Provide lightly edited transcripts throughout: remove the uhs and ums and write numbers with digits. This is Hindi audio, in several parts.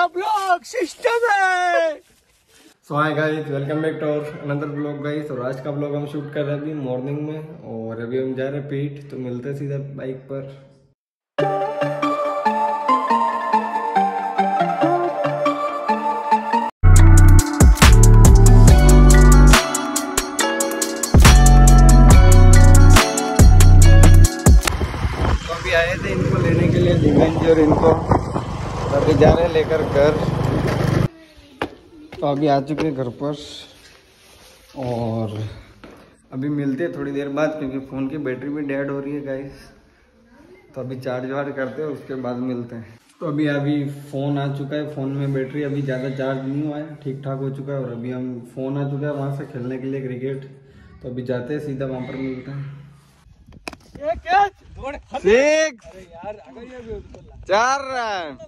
ब्लॉग सिस्टम है। So hi guys, welcome back to another blog guys. और आज का ब्लॉग हम शूट कर रहे हैं अभी मॉर्निंग में, और अभी हम जा रहे हैं पीठ। तो मिलते हैं सीधा बाइक पर। तो अभी आए थे इनको लेने के लिए, दिव्यांश और इनको। तो अभी जा रहे हैं लेकर घर। तो अभी आ चुके हैं घर पर, और अभी मिलते हैं थोड़ी देर बाद, क्योंकि फ़ोन की बैटरी भी डेड हो रही है गाइस। तो अभी चार्ज वार्ज करते हैं, उसके बाद मिलते हैं। तो अभी फ़ोन आ चुका है। फ़ोन में बैटरी अभी ज़्यादा चार्ज नहीं हुआ है, ठीक ठाक हो चुका है। और अभी हम फ़ोन आ चुका है वहाँ से खेलने के लिए क्रिकेट। तो अभी जाते हैं, सीधा वहाँ पर मिलते हैं। 4 रन।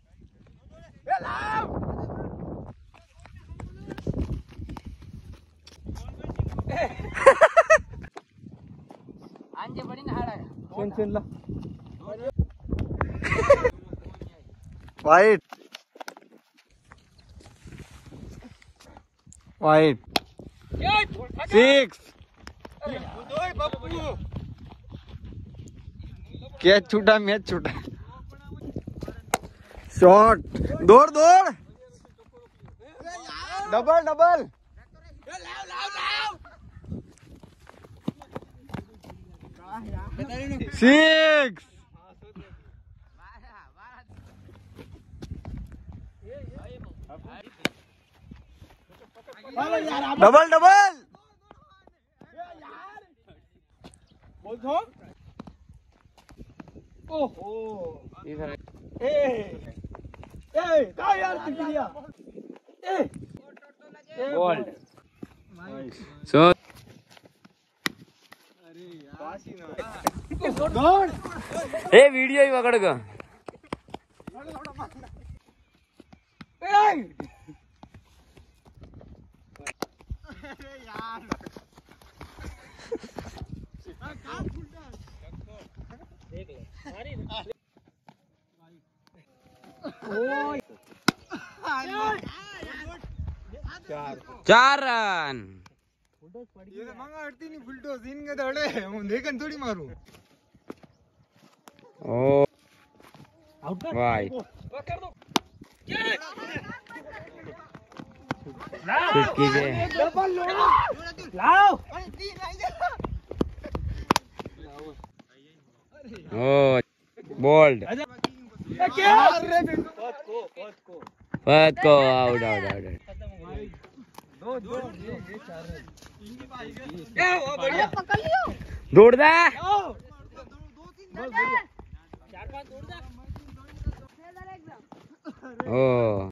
Wide wide 6। कैच छूटा, मैच छूटा। शॉट, दौड़ दौड़, डबल डबल। 6। Double double. ए वीडियो ही पकड़ का। चार रन। ये तो मांगा हटती नहीं, फुलटो सीन के दौड़े हम देखन थोड़ी मारू। ओ वाइट। ओ बोल्ड। फत को आउट आउट आउट। दौड़ दा। ओ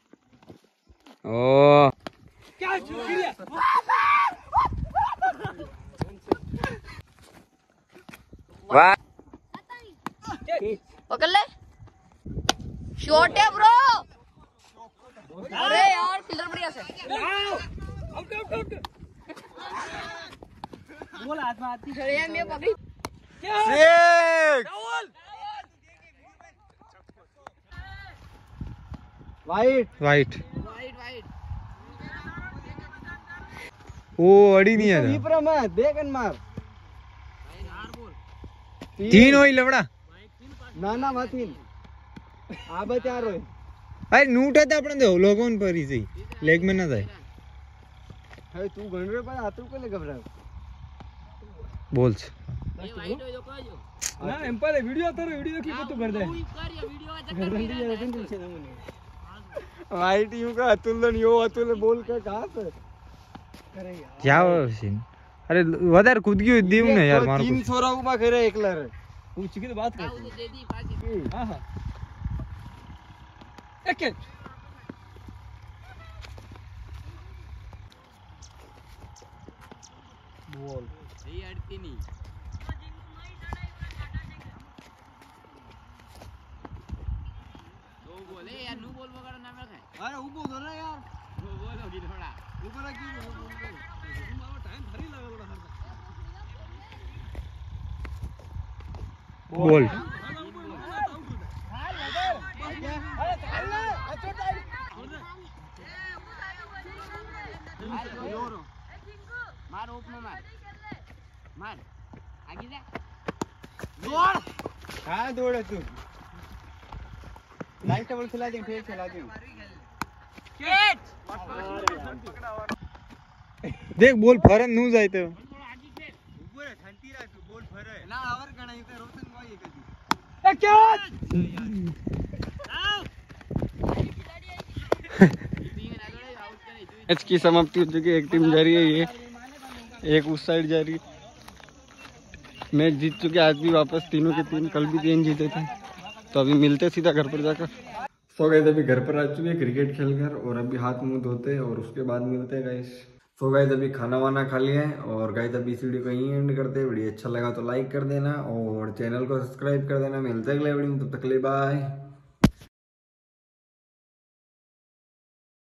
ओ वाह, पकड़ ले। शॉट है ब्रो। अरे यार फिल्डर बढ़िया से। बोल हाथ में आती है मैं पकड़ी। 6। वाइट वाइट वाइट ओ अड़ी नहीं है। वीपरा मत देखन मार। 3 होई लवड़ा। ना ना माथीन आ बचार होय। अरे नूठे तो अपने दे लोगों पर ही सही लेग में ना जाए। है तू गणरे पर आतू को ले घबरा बोल छ ना एम पर वीडियो तो वीडियो की तू कर दे। वाइट यू का अतुल यो अतुल बोल के कहां से करे यार क्या हो सीन। अरे वदार खुद की दीव ने यार मारो 300 रा उबा करे एकला रे पूछ के तो बात कर दे दी बाकी। हां हां एक बोल सही अड़ती नहीं। दो बोले यार नु बोल वगैरह ना मैं। अरे वो बोल रहा यार वो बोल होगी थोड़ा ऊपर की टाइम भरी लगा बड़ा बोल। मार ओपन मार आगे जा हाँ दौड़ तू लाइट टेबल खिला दे फिर खिला दे देख बोल फरन नु जाय तो ऊपर शांती रह तू बोल फरे ना आवर गणा इथे रोशन भाई कधी ए क्या मैच की समाप्ति हो चुकी है। एक टीम जा रही है ये एक उस साइड जा रही है। मैच जीत चुके आज भी वापस तीनों के तीन कल भी 3 जीते थे। तो अभी मिलते सीधा घर पर जाकर। सो गाइस अभी घर पर आ चुके हैं क्रिकेट खेलकर और अभी हाथ मुंह धोते और उसके बाद मिलते हैं गाइस। सो गाइस अभी खाना वाना खा लिया है और गाइस अभी इस वीडियो को यहीं एंड करते हैं। वीडियो अच्छा लगा तो लाइक कर देना और चैनल को सब्सक्राइब कर देना। मिलते हैं अगले वीडियो में, तब तक के लिए बाय।